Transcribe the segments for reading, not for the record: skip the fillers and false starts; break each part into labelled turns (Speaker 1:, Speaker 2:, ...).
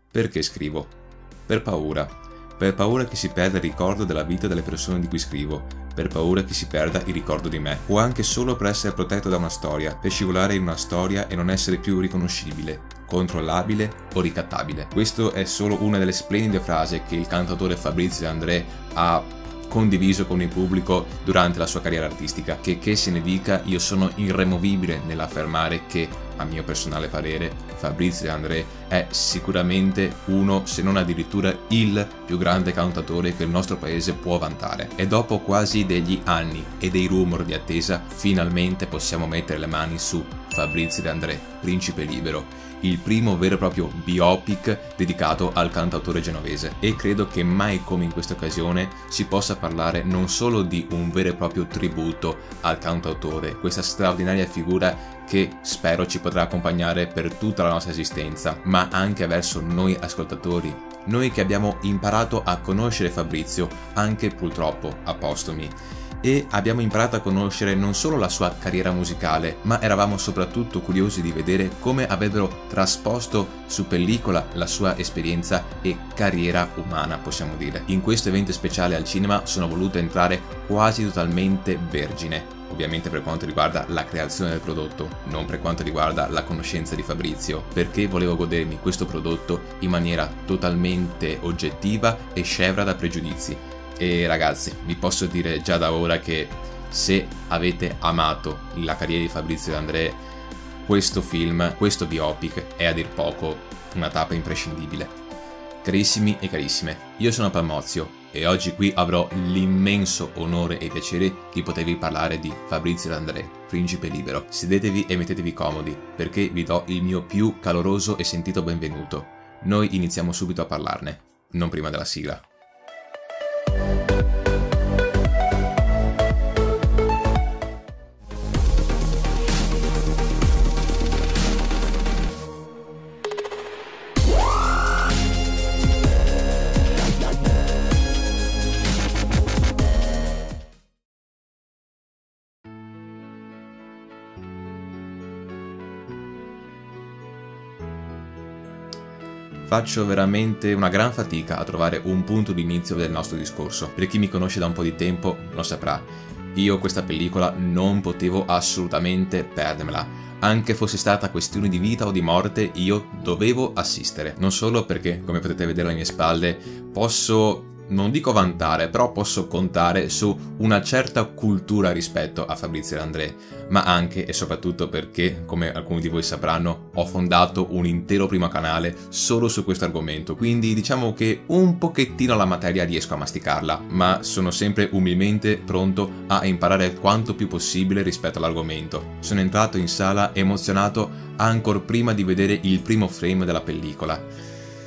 Speaker 1: Perché scrivo? Per paura. Per paura che si perda il ricordo della vita delle persone di cui scrivo, per paura che si perda il ricordo di me, o anche solo per essere protetto da una storia, per scivolare in una storia e non essere più riconoscibile, controllabile o ricattabile. Questa è solo una delle splendide frasi che il cantautore Fabrizio De André ha condiviso con il pubblico durante la sua carriera artistica. Che se ne dica, io sono irremovibile nell'affermare che, a mio personale parere, Fabrizio De André è sicuramente uno, se non addirittura il più grande cantautore che il nostro paese può vantare. E dopo quasi degli anni e dei rumor di attesa, finalmente possiamo mettere le mani su Fabrizio De André, Principe Libero, il primo vero e proprio biopic dedicato al cantautore genovese, e credo che mai come in questa occasione si possa parlare non solo di un vero e proprio tributo al cantautore, questa straordinaria figura che spero ci potrà accompagnare per tutta la nostra esistenza, ma anche verso noi ascoltatori, noi che abbiamo imparato a conoscere Fabrizio anche purtroppo a postumi, e abbiamo imparato a conoscere non solo la sua carriera musicale, ma eravamo soprattutto curiosi di vedere come avrebbero trasposto su pellicola la sua esperienza e carriera umana, possiamo dire. In questo evento speciale al cinema sono voluto entrare quasi totalmente vergine, ovviamente per quanto riguarda la creazione del prodotto, non per quanto riguarda la conoscenza di Fabrizio, perché volevo godermi questo prodotto in maniera totalmente oggettiva e scevra da pregiudizi. E ragazzi, vi posso dire già da ora che se avete amato la carriera di Fabrizio De André, questo film, questo biopic è a dir poco una tappa imprescindibile. Carissimi e carissime, io sono Palmozio e oggi qui avrò l'immenso onore e piacere di potervi parlare di Fabrizio De André, Principe Libero. Sedetevi e mettetevi comodi, perché vi do il mio più caloroso e sentito benvenuto. Noi iniziamo subito a parlarne, non prima della sigla. Faccio veramente una gran fatica a trovare un punto di inizio del nostro discorso. Per chi mi conosce da un po' di tempo lo saprà. Io questa pellicola non potevo assolutamente perdermela. Anche fosse stata questione di vita o di morte, io dovevo assistere. Non solo perché, come potete vedere alle mie spalle, posso, non dico vantare, però posso contare su una certa cultura rispetto a Fabrizio De André, ma anche e soprattutto perché, come alcuni di voi sapranno, ho fondato un intero primo canale solo su questo argomento, quindi diciamo che un pochettino la materia riesco a masticarla, ma sono sempre umilmente pronto a imparare quanto più possibile rispetto all'argomento. Sono entrato in sala emozionato ancor prima di vedere il primo frame della pellicola.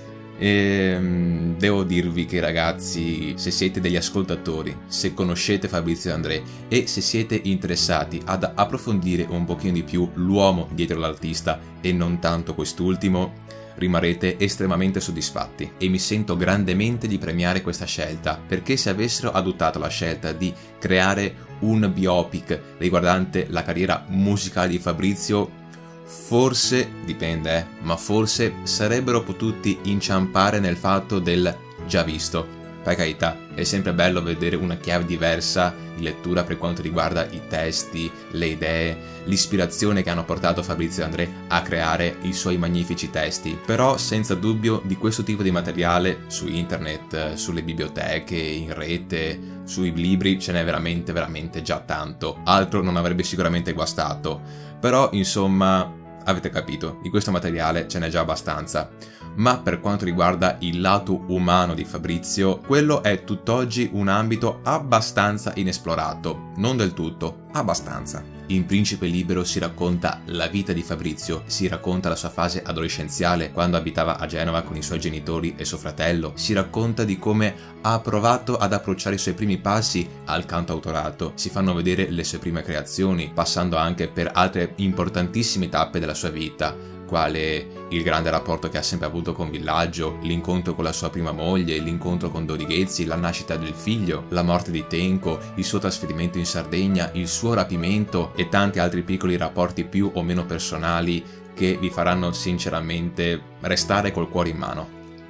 Speaker 1: E devo dirvi che ragazzi, se siete degli ascoltatori, se conoscete Fabrizio De André e se siete interessati ad approfondire un pochino di più l'uomo dietro l'artista e non tanto quest'ultimo, rimarrete estremamente soddisfatti e mi sento grandemente di premiare questa scelta, perché se avessero adottato la scelta di creare un biopic riguardante la carriera musicale di Fabrizio, forse, dipende, ma forse sarebbero potuti inciampare nel fatto del già visto. Per carità, è sempre bello vedere una chiave diversa di lettura per quanto riguarda i testi, le idee, l'ispirazione che hanno portato Fabrizio De André a creare i suoi magnifici testi, però senza dubbio di questo tipo di materiale su internet, sulle biblioteche, in rete, sui libri ce n'è veramente già tanto, altro non avrebbe sicuramente guastato, però insomma avete capito, di questo materiale ce n'è già abbastanza. Ma per quanto riguarda il lato umano di Fabrizio, quello è tutt'oggi un ambito abbastanza inesplorato, non del tutto, abbastanza. In Principe Libero si racconta la vita di Fabrizio, si racconta la sua fase adolescenziale quando abitava a Genova con i suoi genitori e suo fratello, si racconta di come ha provato ad approcciare i suoi primi passi al cantautorato, si fanno vedere le sue prime creazioni, passando anche per altre importantissime tappe della sua vita, quale il grande rapporto che ha sempre avuto con Villaggio, l'incontro con la sua prima moglie, l'incontro con Dori Ghezzi, la nascita del figlio, la morte di Tenco, il suo trasferimento in Sardegna, il suo rapimento e tanti altri piccoli rapporti più o meno personali che vi faranno sinceramente restare col cuore in mano.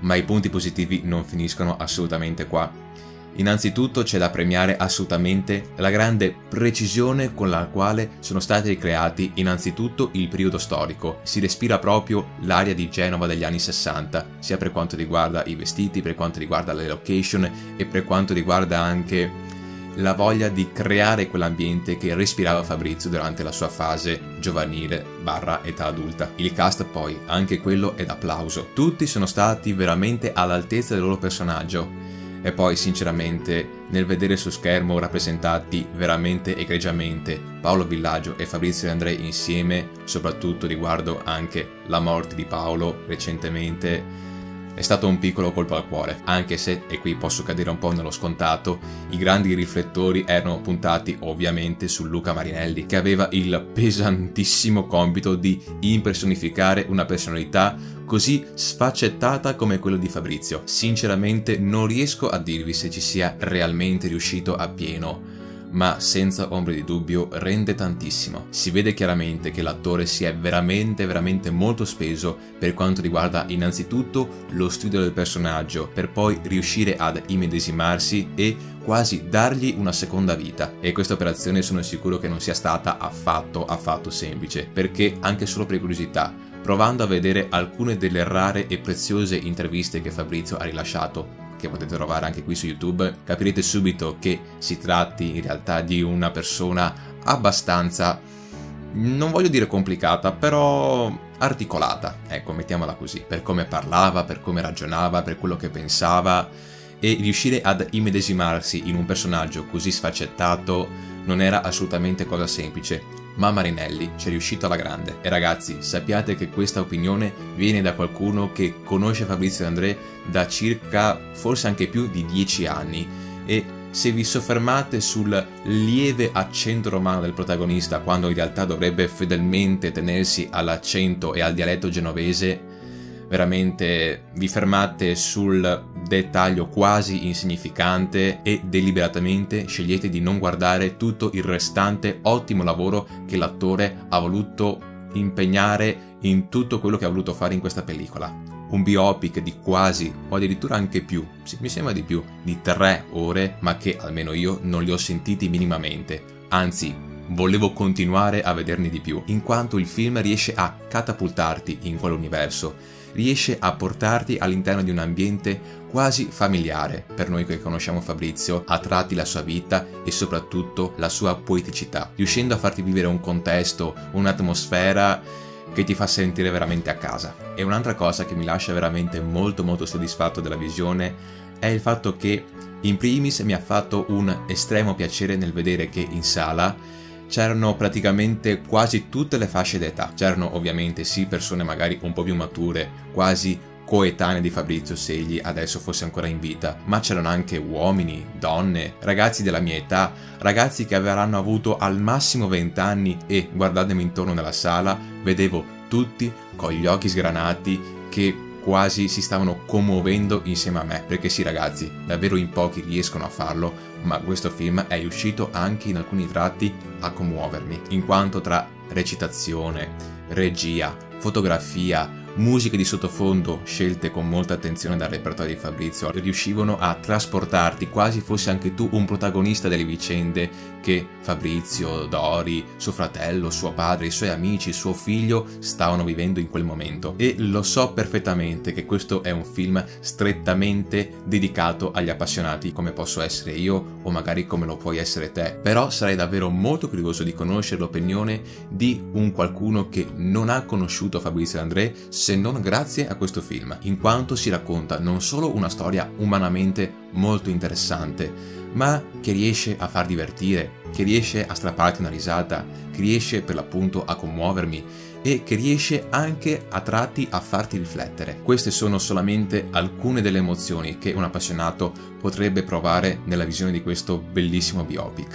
Speaker 1: Ma i punti positivi non finiscono assolutamente qua. Innanzitutto c'è da premiare assolutamente la grande precisione con la quale sono stati ricreati innanzitutto il periodo storico. Si respira proprio l'aria di Genova degli anni 60, sia per quanto riguarda i vestiti, per quanto riguarda le location e per quanto riguarda anche la voglia di creare quell'ambiente che respirava Fabrizio durante la sua fase giovanile / età adulta. Il cast poi, anche quello è d'applauso. Tutti sono stati veramente all'altezza del loro personaggio. E poi sinceramente nel vedere su schermo rappresentati veramente egregiamente Paolo Villaggio e Fabrizio De André insieme, soprattutto riguardo anche la morte di Paolo recentemente, è stato un piccolo colpo al cuore, anche se, e qui posso cadere un po' nello scontato, i grandi riflettori erano puntati ovviamente su Luca Marinelli, che aveva il pesantissimo compito di impersonificare una personalità così sfaccettata come quello di Fabrizio. Sinceramente non riesco a dirvi se ci sia realmente riuscito appieno, ma senza ombra di dubbio rende tantissimo. Si vede chiaramente che l'attore si è veramente molto speso per quanto riguarda innanzitutto lo studio del personaggio, per poi riuscire ad immedesimarsi e quasi dargli una seconda vita. E questa operazione sono sicuro che non sia stata affatto semplice, perché anche solo per curiosità, provando a vedere alcune delle rare e preziose interviste che Fabrizio ha rilasciato, che potete trovare anche qui su YouTube, capirete subito che si tratti in realtà di una persona abbastanza, non voglio dire complicata, però articolata, ecco, mettiamola così, per come parlava, per come ragionava, per quello che pensava, e riuscire ad immedesimarsi in un personaggio così sfaccettato non era assolutamente cosa semplice. Ma Marinelli ci è riuscito alla grande, e ragazzi, sappiate che questa opinione viene da qualcuno che conosce Fabrizio De André da circa, forse anche più di 10 anni, e se vi soffermate sul lieve accento romano del protagonista, quando in realtà dovrebbe fedelmente tenersi all'accento e al dialetto genovese, veramente vi fermate sul dettaglio quasi insignificante e deliberatamente scegliete di non guardare tutto il restante ottimo lavoro che l'attore ha voluto impegnare in tutto quello che ha voluto fare in questa pellicola. Un biopic di quasi, o addirittura anche più, sì, mi sembra di più, di 3 ore, ma che almeno io non li ho sentiti minimamente, anzi volevo continuare a vederne di più, in quanto il film riesce a catapultarti in quell'universo, riesce a portarti all'interno di un ambiente quasi familiare per noi che conosciamo Fabrizio, a tratti la sua vita e soprattutto la sua poeticità, riuscendo a farti vivere un contesto, un'atmosfera che ti fa sentire veramente a casa. E un'altra cosa che mi lascia veramente molto soddisfatto della visione è il fatto che in primis mi ha fatto un estremo piacere nel vedere che in sala c'erano praticamente quasi tutte le fasce d'età. C'erano ovviamente sì persone magari un po' più mature, quasi coetanee di Fabrizio se egli adesso fosse ancora in vita, ma c'erano anche uomini, donne, ragazzi della mia età, ragazzi che avranno avuto al massimo 20 anni e, guardandomi intorno nella sala, vedevo tutti con gli occhi sgranati che quasi si stavano commuovendo insieme a me, perché sì ragazzi, davvero in pochi riescono a farlo, ma questo film è riuscito anche in alcuni tratti a commuovermi, in quanto tra recitazione, regia, fotografia, musiche di sottofondo scelte con molta attenzione dal repertorio di Fabrizio riuscivano a trasportarti quasi fossi anche tu un protagonista delle vicende che Fabrizio, Dori, suo fratello, suo padre, i suoi amici, suo figlio stavano vivendo in quel momento. E lo so perfettamente che questo è un film strettamente dedicato agli appassionati come posso essere io o magari come lo puoi essere te, però sarei davvero molto curioso di conoscere l'opinione di un qualcuno che non ha conosciuto Fabrizio De André se non grazie a questo film, in quanto si racconta non solo una storia umanamente molto interessante, ma che riesce a far divertire, che riesce a strapparti una risata, che riesce per l'appunto a commuovermi e che riesce anche a tratti a farti riflettere. Queste sono solamente alcune delle emozioni che un appassionato potrebbe provare nella visione di questo bellissimo biopic.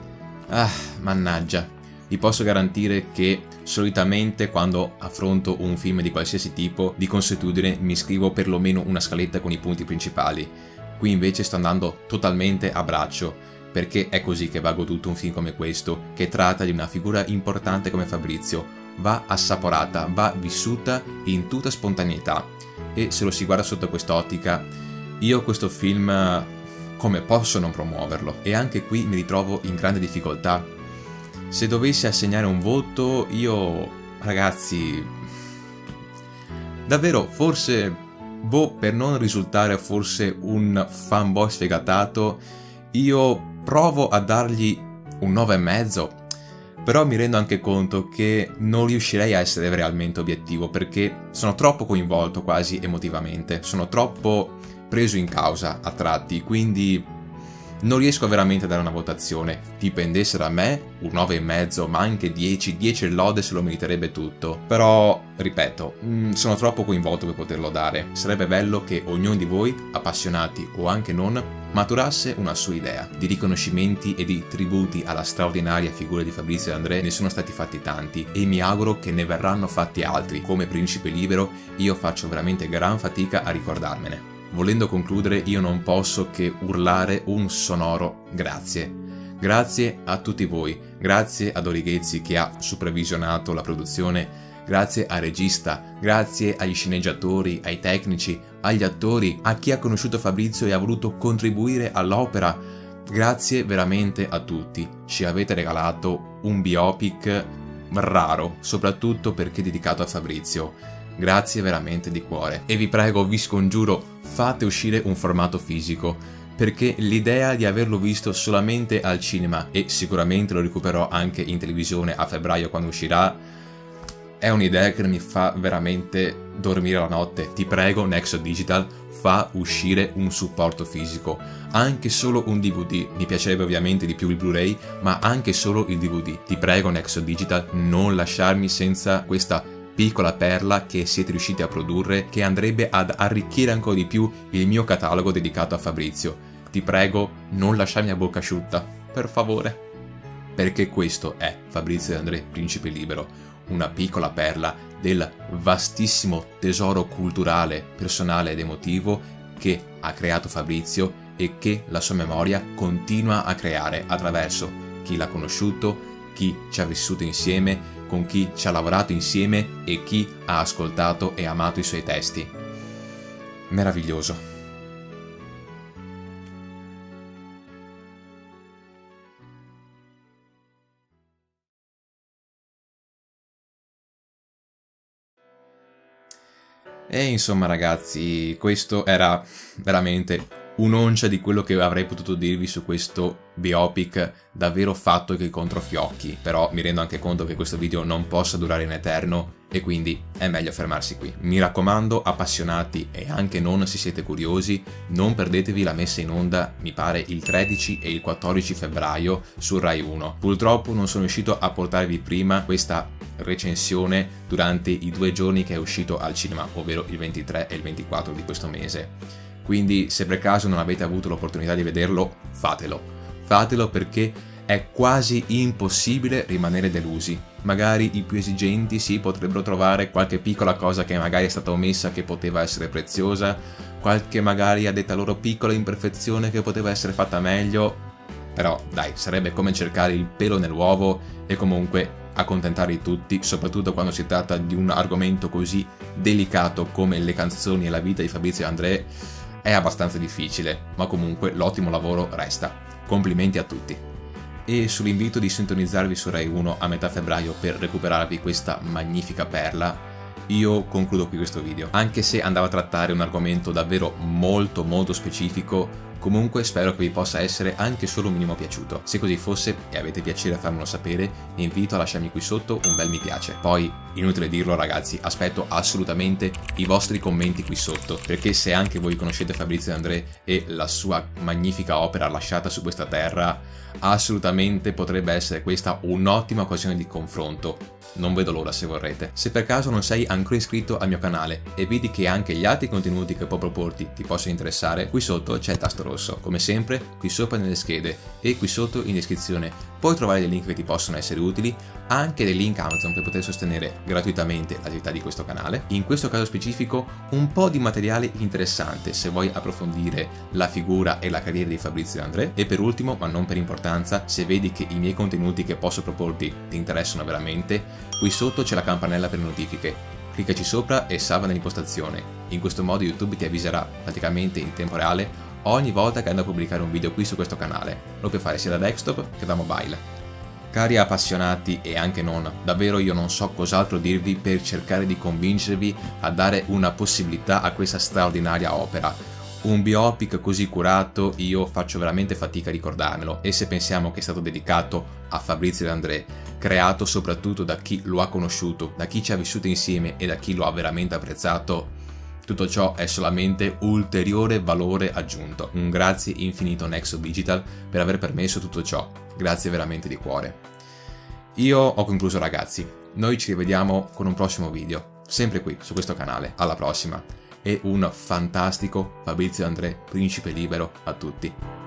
Speaker 1: Ah, mannaggia. Vi posso garantire che solitamente quando affronto un film di qualsiasi tipo, di consuetudine mi scrivo perlomeno una scaletta con i punti principali. Qui invece sto andando totalmente a braccio, perché è così che va goduto un film come questo, che tratta di una figura importante come Fabrizio. Va assaporata, va vissuta in tutta spontaneità. e se lo si guarda sotto quest'ottica, io questo film come posso non promuoverlo? E anche qui mi ritrovo in grande difficoltà. Se dovessi assegnare un voto, io, ragazzi, davvero, forse, per non risultare forse un fanboy sfegatato, io provo a dargli un 9,5, però mi rendo anche conto che non riuscirei a essere realmente obiettivo, perché sono troppo coinvolto quasi emotivamente, sono troppo preso in causa a tratti, quindi non riesco veramente a dare una votazione. Dipendesse da me, un 9,5, ma anche 10 lode se lo meriterebbe tutto. Però, ripeto, sono troppo coinvolto per poterlo dare. Sarebbe bello che ognuno di voi, appassionati o anche non, maturasse una sua idea. Di riconoscimenti e di tributi alla straordinaria figura di Fabrizio De André ne sono stati fatti tanti e mi auguro che ne verranno fatti altri. Come Principe Libero io faccio veramente gran fatica a ricordarmene. Volendo concludere, io non posso che urlare un sonoro grazie. Grazie a tutti voi, grazie ad Orighezzi che ha supervisionato la produzione, grazie al regista, grazie agli sceneggiatori, ai tecnici, agli attori, a chi ha conosciuto Fabrizio e ha voluto contribuire all'opera. Grazie veramente a tutti, ci avete regalato un biopic raro, soprattutto perché dedicato a Fabrizio. Grazie veramente di cuore. E vi prego, vi scongiuro, fate uscire un formato fisico, perché l'idea di averlo visto solamente al cinema, e sicuramente lo recupererò anche in televisione a febbraio quando uscirà, è un'idea che mi fa veramente dormire la notte. Ti prego, Nexo Digital, fa uscire un supporto fisico, anche solo un DVD. Mi piacerebbe ovviamente di più il Blu-ray, ma anche solo il DVD. Ti prego, Nexo Digital, non lasciarmi senza questa piccola perla che siete riusciti a produrre, che andrebbe ad arricchire ancora di più il mio catalogo dedicato a Fabrizio. Ti prego, non lasciarmi a bocca asciutta, per favore. Perché questo è Fabrizio De André, Principe Libero, una piccola perla del vastissimo tesoro culturale, personale ed emotivo che ha creato Fabrizio e che la sua memoria continua a creare attraverso chi l'ha conosciuto, chi ci ha vissuto insieme, con chi ci ha lavorato insieme e chi ha ascoltato e amato i suoi testi. Meraviglioso. E insomma ragazzi, questo era veramente un'oncia di quello che avrei potuto dirvi su questo biopic davvero fatto che controfiocchi, però mi rendo anche conto che questo video non possa durare in eterno e quindi è meglio fermarsi qui. Mi raccomando, appassionati e anche non se siete curiosi, non perdetevi la messa in onda, mi pare il 13 e il 14 febbraio su Rai 1. Purtroppo non sono riuscito a portarvi prima questa recensione durante i 2 giorni che è uscito al cinema, ovvero il 23 e il 24 di questo mese. Quindi se per caso non avete avuto l'opportunità di vederlo, fatelo. Fatelo perché è quasi impossibile rimanere delusi. Magari i più esigenti sì, potrebbero trovare qualche piccola cosa che magari è stata omessa che poteva essere preziosa, qualche magari a detta loro piccola imperfezione che poteva essere fatta meglio, però dai, sarebbe come cercare il pelo nell'uovo e comunque accontentare tutti, soprattutto quando si tratta di un argomento così delicato come le canzoni e la vita di Fabrizio De André. È abbastanza difficile, ma comunque l'ottimo lavoro resta. Complimenti a tutti. E sull'invito di sintonizzarvi su Rai 1 a metà febbraio per recuperarvi questa magnifica perla, io concludo qui questo video. Anche se andava a trattare un argomento davvero molto specifico, comunque spero che vi possa essere anche solo un minimo piaciuto. Se così fosse e avete piacere a farmelo sapere, vi invito a lasciarmi qui sotto un bel mi piace. Poi, inutile dirlo ragazzi, aspetto assolutamente i vostri commenti qui sotto, perché se anche voi conoscete Fabrizio De André e la sua magnifica opera lasciata su questa terra, assolutamente potrebbe essere questa un'ottima occasione di confronto. Non vedo l'ora se vorrete. Se per caso non sei ancora iscritto al mio canale e vedi che anche gli altri contenuti che può proporti ti possono interessare, qui sotto c'è il tasto rosso. Come sempre, qui sopra nelle schede e qui sotto in descrizione puoi trovare dei link che ti possono essere utili, anche dei link Amazon per poter sostenere gratuitamente l'attività di questo canale. In questo caso specifico un po' di materiale interessante se vuoi approfondire la figura e la carriera di Fabrizio De André. E per ultimo, ma non per importanza, se vedi che i miei contenuti che posso proporti ti interessano veramente, qui sotto c'è la campanella per le notifiche. Cliccaci sopra e salva nell'impostazione. In questo modo YouTube ti avviserà praticamente in tempo reale ogni volta che andrò a pubblicare un video qui su questo canale. Lo puoi fare sia da desktop che da mobile. Cari appassionati e anche non, davvero io non so cos'altro dirvi per cercare di convincervi a dare una possibilità a questa straordinaria opera. Un biopic così curato io faccio veramente fatica a ricordarmelo, e se pensiamo che è stato dedicato a Fabrizio De André, creato soprattutto da chi lo ha conosciuto, da chi ci ha vissuto insieme e da chi lo ha veramente apprezzato, tutto ciò è solamente ulteriore valore aggiunto. Un grazie infinito Nexo Digital per aver permesso tutto ciò. Grazie veramente di cuore. Io ho concluso ragazzi, noi ci rivediamo con un prossimo video, sempre qui su questo canale, alla prossima, e un fantastico Fabrizio De André, principe libero a tutti.